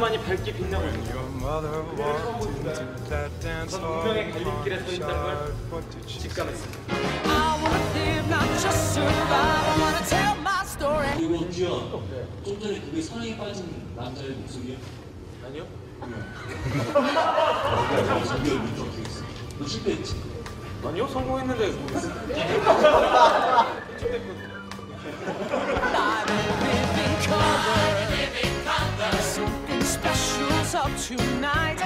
그녀만이 밝게 빛나고 있는 전 운명의 갈림길에 서 있다는 걸 직감했습니다. 그리고 은주야, 좀 전에 그게 사랑에 빠진 남자의 목소리야? 아니요? 전별 민주 어떻게 했어? 너 실패했지? 아니요? 성공했는데 Something special's up tonight.